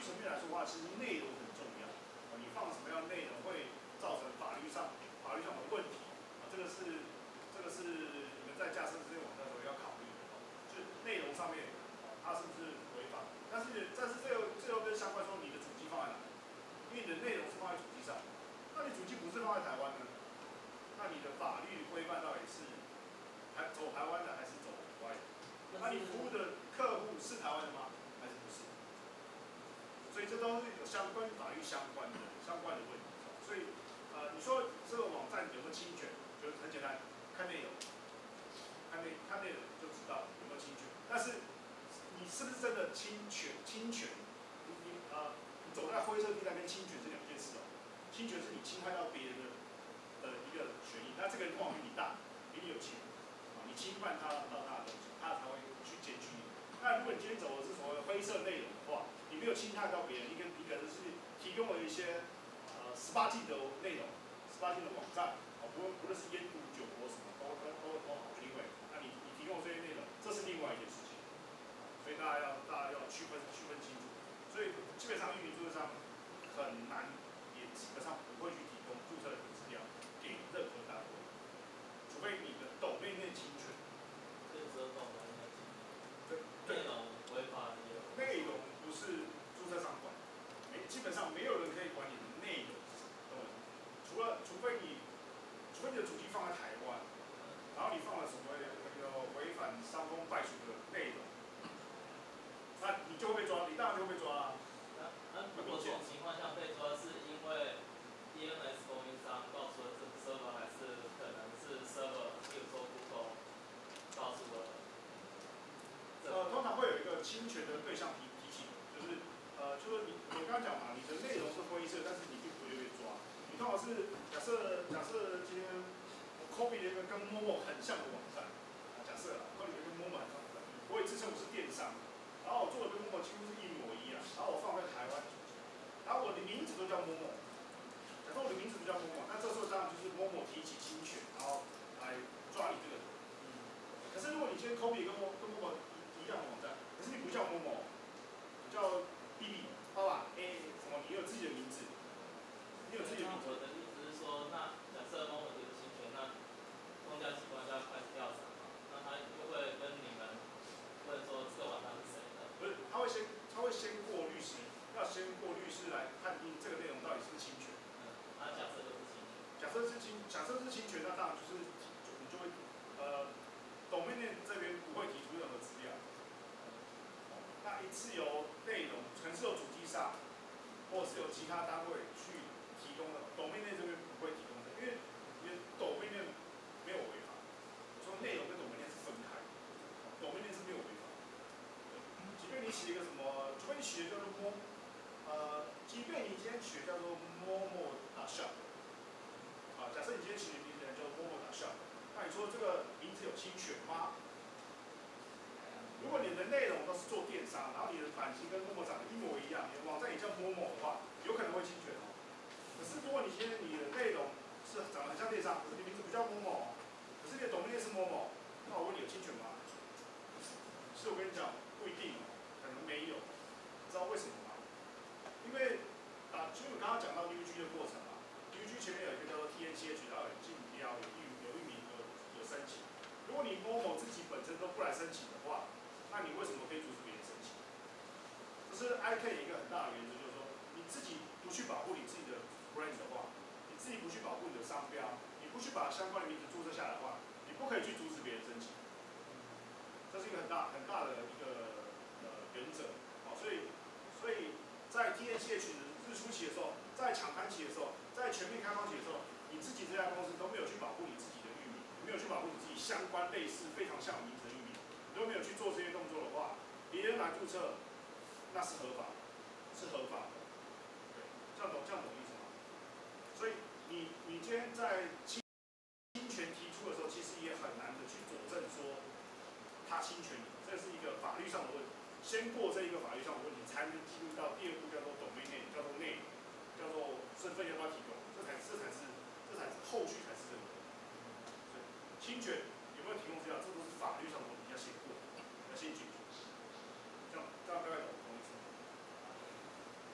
层面来说的话，其实内容很重要。啊，你放什么样的内容会造成法律上法律上的问题？啊，这个是这个是你们在架设这些网站的时候要考虑的。就是内容上面，它是不是违法？但是但是这又这又跟相关说你的主机放在哪？因为你的内容是放在主机上，那你主机不是放在台湾呢？那你的法律规范到底是还走台湾的还是走国外的？那你服务的客户是台湾的吗？还是不是？所以这都是有相关法律相关的相关的问题。所以呃，你说这个网站有没有侵权？就是很简单，看内容，看内看内容就知道有没有侵权。但是你是不是真的侵权？侵权，你你呃，你走在灰色地带跟侵权是两件事哦。侵权是你侵害到别人的的一个权益，那这个人往往比你大，比你有钱，啊，你侵犯他到他的东西，他才会去检举你。那如果你今天走的是所谓的灰色内容的话，你没有侵害到别人，你跟你可能是提供了一些呃十八禁的内容，十八禁的网站，啊，不论不论是烟毒、酒国什么，都都都都好。另外，那你你提供这些内容，这是另外一件事情。所以大家要大家要区分区分清楚。所以基本上运营注册上很难，也基本上不会去提供注册人的资料给任何单位，除非你的抖内内侵权。 这个时候懂了， 对内容违法也有。 内容不是注册上管，没基本上没有人可以管你的内容，懂我意思？除了除非你，除非你的主机放在台湾，然后你放了所谓的那个违反伤风败俗的内容，那你就会被抓，你当然就会被抓啦。 那那如果这种情况下被抓，是因为 D N S 供应商告诉了这个 server， 还是可能是 server， 比如说 Google 告诉了？ 呃，通常会有一个侵权的对象提提醒，就是呃，就是你我刚刚讲嘛，你的内容是灰色，但是你并不会被抓。你通常是假设假设今天我 copy 了一个跟 Momo 很像的网站，啊，假设啦 ，copy 了一个跟 Momo 很像的网站，我也自称我是电商，然后我做的跟 Momo 几乎是一模一样，然后我放在台湾，然后我的名字都叫 Momo， 假设我的名字不叫 Momo， 那这时候当然就是 Momo 提起侵权，然后来抓你这个人。可是如果你今天 copy 跟 Momo 跟 Momo一样的网站，可是你不叫某某，你叫 B B 爸爸 A 什么？你有自己的名字，你有自己的名字。 我的意思是说，那假设某某有侵权，那公家机关就要开始调查嘛，那他就会跟你们问说这个网站是谁的？ 不是，他会先他会先过律师，要先过律师来判定这个内容到底是不是侵权。 嗯，那假设就是侵权。 假设是侵，假设是侵权，那当然就是你就会呃，抖妹内这边不会提出任何资料。那一次由内容，可能是由主机商，或者是由其他单位去提供的，抖妹内这边不会提供的，因为因为抖妹内没有违法。我说内容跟抖妹内是分开的，抖妹内是没有违法。即便你写一个什么，除非你写的叫做摸，呃，即便你今天写叫做摸摸打 shop， 啊，假设你今天写的名字叫摸摸打 shop， 那你说这个名字有侵权吗？如果你的内容都是做电商，然后你的版型跟陌陌长得一模一样，你的网站也叫陌陌的话，有可能会侵权哦。可是如果你今天你的内容是长得很像电商，可是你名字不叫陌陌，可是你的抖音是陌陌，那我问你有侵权吗？是我跟你讲不一定哦，可能没有。你知道为什么吗？因为啊，其实我刚刚讲到 D V G 的过程嘛 ，D V G 前面有一个叫做 T N C H， 它有竞标、有域、有域名、有有申请。如果你陌陌自己本身都不来申请的话，那你为什么可以阻止别人申请？这是 I K 一个很大的原则，就是说你自己不去保护你自己的 brand 的话，你自己不去保护你的商标，你不去把相关的名字注册下来的话，你不可以去阻止别人申请。这是一个很大很大的一个呃原则。好，所以所以在 T N C H 日初期的时候，在抢滩期的时候，在全面开放期的时候，你自己这家公司都没有去保护你自己的域名，没有去保护你自己相关类似非常像的名字的域名。如果没有去做这些动作的话，别人来注册，那是合法，是合法的。对，这样懂这样懂意思吗？所以你你今天在侵侵权提出的时候，其实也很难的去佐证说他侵权你，这是一个法律上的问题。先过这一个法律上的问题，才能进入到第二步，叫做 domain name， 叫做内容，叫做身份要不要提供，这才这才是这才是后续才是这个。所以侵权有没有提供资料，这都是法律上的问题，要先过。先解决，这样这样大概懂懂意思吗？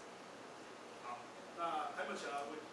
其他问题？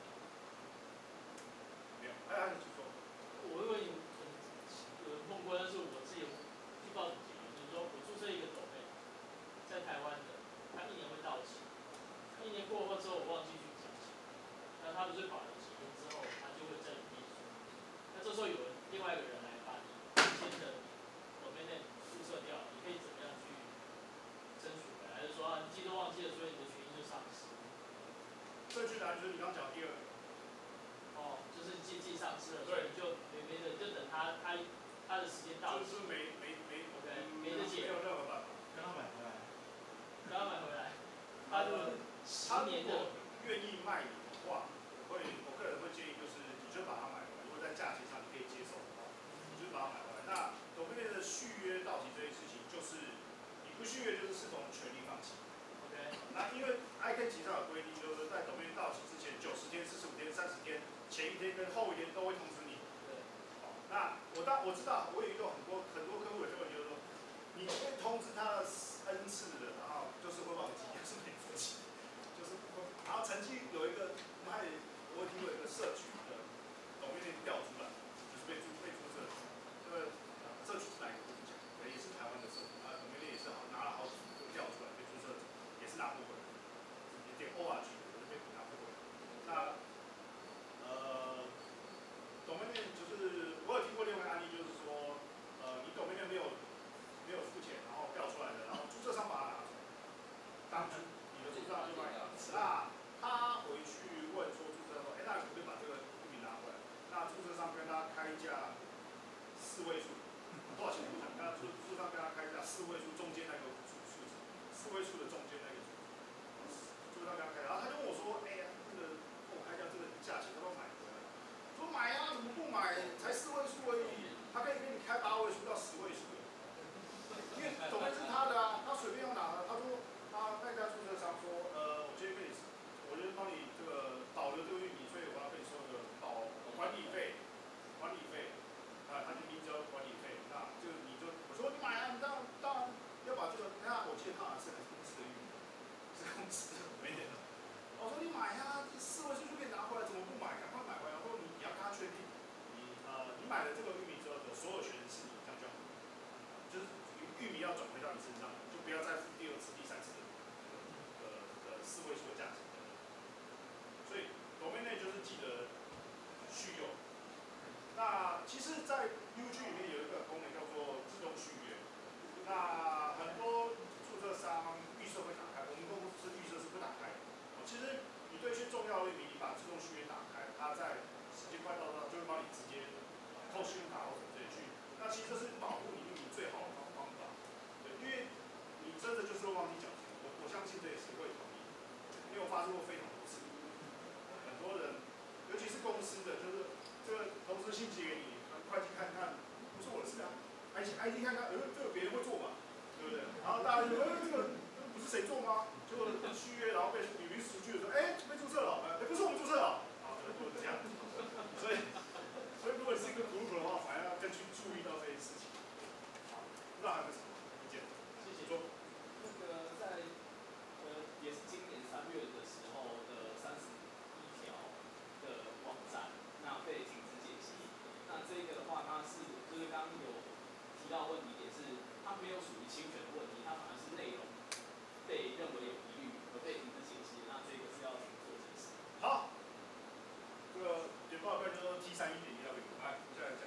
没有，哎，你请说。 我会问你，有人碰过，但是我自己去报警解决，就是说我注册一个抖妹，在台湾的，它一年会到期，一年过后之后我忘记去缴钱，那他不是保了几年之后，他就会证明书，那这时候有人另外一个人来把你之前的抖妹内注册掉，你可以怎么样去争取回来？还是说啊，你自己都忘记了，所以你的权益就丧失？ 正确答案就是你刚刚讲的第二个。 哦，就是记记上市了，所以你就没没的，就等他他他的时间到， 就是没没没 OK 没得解， 没有任何办法。 跟他买回来。 刚刚买回来，他就十他如年的果愿意卖你的话，我会我个人会建议就是你就把它买回来，如果在价钱上你可以接受的话，你就把它买回来。那抖妹内的续约到期这件事情，就是你不续约就是视同权利放弃。 OK， 那因为 I K 其上有规定，就是在抖妹内到期之前九十天、四十五天、三十天，前一天跟后一天都会通知你。 对。 好，那我当我知道，我也遇到很多很多客户有这个问题，就是说，你会通知他的 N 次的，然后就是会忘记，就是没付钱，就是然后曾经有一个，他也我听过有一个社群的抖妹内调出来，就是被注被注册，这个社群是哪一个不讲，也是台湾的社群，啊，抖妹内也是好拿了好几个调出来被注册，也是拿不回来，也点 O R G 就被拿不回来。那呃，抖妹内就是我有听过另外一个案例，就是说，呃，你抖妹内没有没有付钱，然后调出来的，然后注册商把它拿走，当初你的注册商就把它那他回去问说注册说，哎，那可不可以把这个物品拿回来？那注册商跟他开价四位数，多少钱不讲，那注注册商跟他开价四位数中间那个数数字，四位数的中间那个数字，注册商跟他开价，然后他就问我说，哎呀，这个跟我开价这个价钱要不要买回来？我说买啊，怎么不买？才四位数而已，他可以给你开八位数到十位数。因为抖妹是他的啊，他随便要拿的。他说他那家注册商说，呃，我今天跟你，我就帮你这个保留这个玉米，所以我要跟你收个保管理费，管理费，啊，他就给你交管理费，那就你就我说你买啊，你当然当然要把这个，那我记得他好像是很公司的玉米，是公司的没点的。我说你买啊，这四位数就可以拿回来，怎么不买？赶快买回来。我说你你要跟他确定，你呃你买了这个玉米之后的所有权是你，这样就好，就是玉米要转回到你身上，就不要再付第二次、第三次的呃呃四位数的价钱。所以抖妹内就是记得续用。那其实，在 U G 里面有一个功能叫做自动续约。那很多注册商预设会打开，我们公司预设是不打开的。其实你对一些重要的玉米，你把自动续约打开，它在时间快到的时候就会帮你直接扣信用卡或者直接去。那其实这是保护你玉米最好的方法。对，因为你真的就是会忘记缴钱，我我相信这也是会同意，因为我发生过非常多次，很多人，尤其是公司的，就是这个投资信息给你，会计看看，不是我的事啊 ，I T I T 看看，呃，这个别人会做嘛，对不对？然后大家就，呃，这个不是谁做吗？结果续约，然后被语音数据说，哎，被注册了，哎，不是我们注册了，啊，就是这样，所以，所以如果你是一个 group 的话，反而要更去注意到这些事情。好，不知道还有什么意见？ 谢谢。 说。 那个在呃也是今年三月的时候的三十一条的网站，那被停止解析。那这个的话，它是就是刚刚有提到问题点是，它没有属于侵权的问题，它反而是内容被认为有疑虑而被停止解析。那这个是要怎么做解释？ 好，这个简报概就是 T 三一点一要给你，来，我现在讲。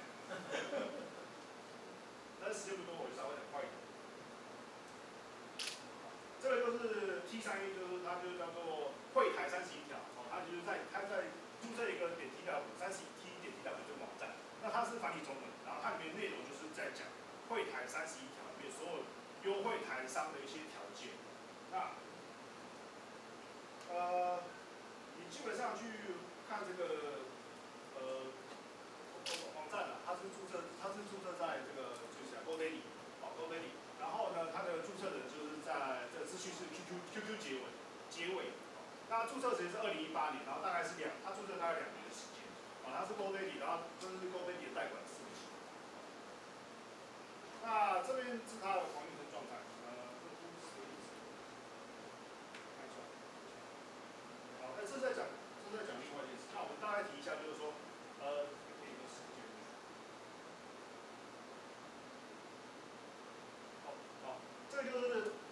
但是时间不多，我就稍微讲快一点。这个就是 T 三一，就是它就叫做会台三十一条，哦，它就是在它在注册一个点 T W 三十一 T 点 T W 这个网站，那它是繁体中文，然后它里面内容就是在讲会台三十一条里面所有优惠台商的一些条件。那呃，你基本上去看这个呃网站啊，它是注册它是注册在这个就是 GoDaddy， 哦 GoDaddy， 然后呢，它的注册人就是在这个资讯是 Q Q Q Q 结尾结尾，那注册时间是二零一八年，然后大概是两，它注册大概两年的时间，啊，它是 GoDaddy， 然后这是 GoDaddy 的代管服务器。那这边是它的黄玉成状态，呃，这公司的意思，看一下。好，哎，这是在讲，这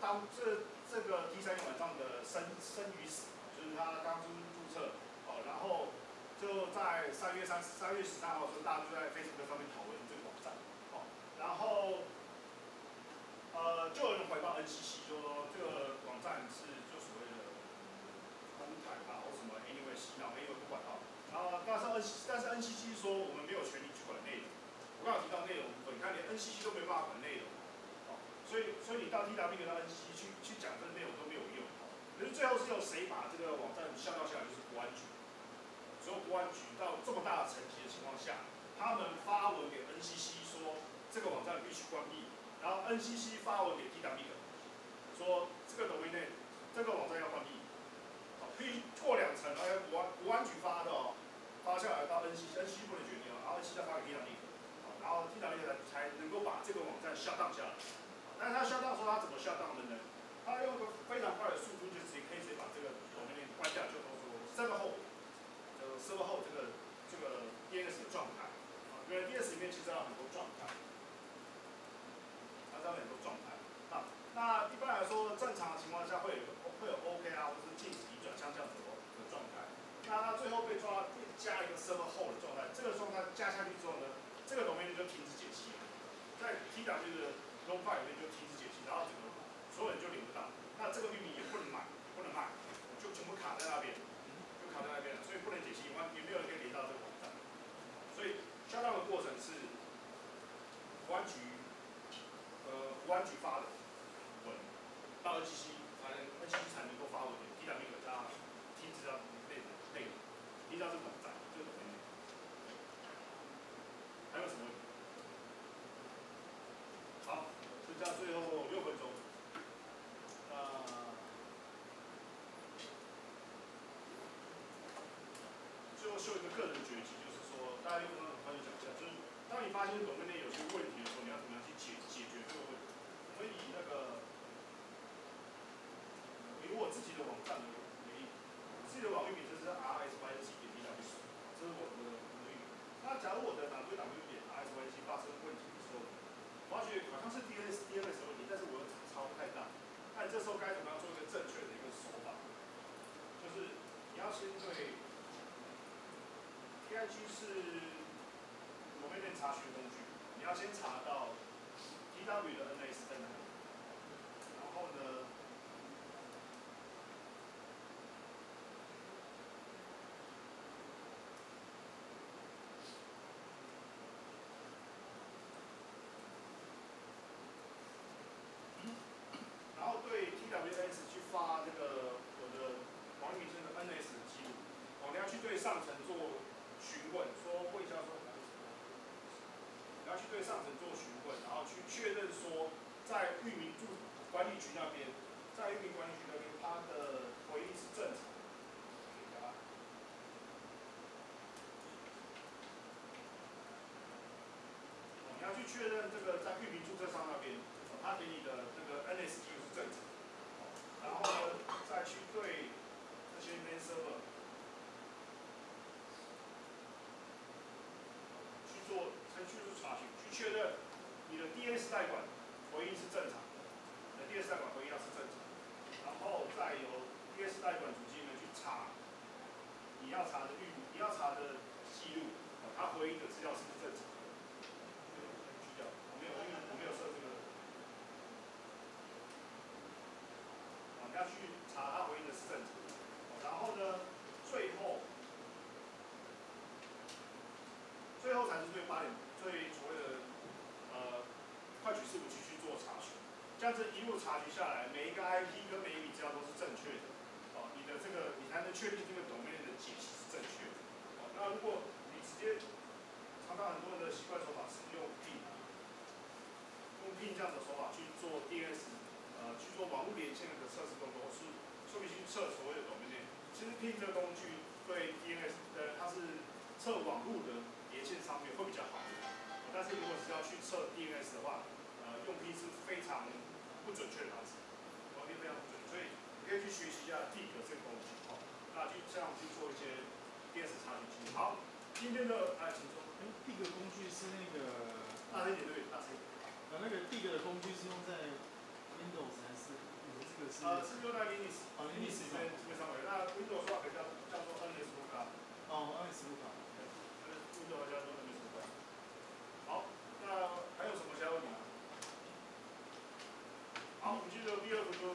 当这这个 T 三网站的生生与死，就是它刚注注册，哦，然后就在三月三三月十三号的时候，大家就在 Facebook 上面讨论这个网站，哦，然后呃就有人回报 N C C， 就说这个网站是就所谓的公台吧，或什么 anyway 洗脑 anyway 不管哦，然后但是 N 但是 N C C 说我们没有权利去管内容，我刚刚提到内容部分，你看连 N C C 都没有办法管内容。所以，所以你到 T W 跟到 N C C 去去讲这个内容都没有用。可是最后是由谁把这个网站下到下来，就是国安局。所以国安局到这么大的层级的情况下，他们发文给 N C C 说这个网站必须关闭，然后 N C C 发文给 T W 说这个 domain name 这个网站要关闭。好，必须过两层，哎，国安国安局发的哦，发下来到 N C C，N C C 不能决定哦，然后 N C C 再发给 T W， 然后 T W 才才能够把这个网站下档下来。但是他下档说他怎么下档的呢？他用个非常快的速度，就直接可以直接把这个 domain 关掉，就说说 server 后，就 server 后这个这个 D N S 的状态，啊，因为 D N S 里面其实有很多状态，它有很多状态。啊，那一般来说，正常的情况下会有会有 OK 啊，或者是禁止移转，像这样子的状态。那他最后被抓被加一个 server 后的状态，这个状态加下去之后呢，这个 domain 就停止解析了，在 T W 的 long file 里面就停止解析，然后整个所有人就领不到，那这个秘密也不能买，不能卖，就全部卡在那边，就卡在那边了，所以不能解析，也没有人可以连到这个网站。所以下档的过程是国安局，呃，国安局发的文到 N C C 才能 N C C 才能够发文给 T W 加停止到内容内容，停止到这个网站，这个内容。还有什么问题？好，剩下最后六分钟。那最后秀一个个人绝技，就是说，大家用很快就讲一下，就是当你发现抖音内有些问题的时候，你要怎么样去解解决这个问题？我们以那个，以我自己的网站为例，自己的网域名称是 R S Y C 点 T W， 这是我的我的域名。那假如我的 W W 点 R S Y C 发生问题的时候，发觉好像是 D N S D N S 问题，但是我的差不太大。那你这时候该怎么样做一个正确的一个手法？就是你要先对 T I G 是我们面查询工具，你要先查到 T W 的 N S 在哪里，然后呢，然后对 T W N S 去发这个我的网域名称的 N S 的记录，哦，你要去对上层做询问，说问一下说，你要去对上层做询问，然后去确认说，在域名住管理局那边，在域名管理局那边，它的回应是正常的。你要去确认这个在域名注册商那边，它给你的这个 N S 记录是正常的。然后呢，再去对这些 main server 去做程序去查询，去确认你的 D N S 代管回应是正常的，你的 D N S 代管回应要是正常的，然后再由 D N S 代管主机呢去查你要查的域名，你要查的记录，它回应的资料是不是正常的？去掉，我没有，因为我没有设这个。你要去查它回应的是正常的，然后呢，最后，最后才是对八点对所谓的呃快取伺服器去做查询，这样子一路查询下来，每一个 I P 跟每一笔资料都是正确的，哦，你的这个你才能确定这个 domain 的解析是正确的，哦，那如果你直接，常常很多人的习惯手法是用 ping 啊，用 ping 这样的手法去做 D N S。呃，去做网络连线的测试动作，是说明去测所谓的 domain name。其实 Ping 这个工具对 D N S 呃，它是测网络的连线上面会比较好，但是如果是要去测 D N S 的话，呃，用 Ping 是非常不准确的方式，完全非常不准确，所以你可以去学习一下 Dig 这个工具，好，那就这样去做一些 D N S 查询器。好，今天的哎，请说。 哎 ，Dig 工具是那个大声一点对，大声一点。 呃，那个 Dig 的工具是用在 Windows 还是个是呃，是用在 Linux 哦 Linux 这边这边上面。那 Windows 的话可以叫叫做 N S Lookup， 哦 N S Lookup。 Windows 叫做 N S Lookup。好，那还有什么其他问题吗？好，我们继续第二个。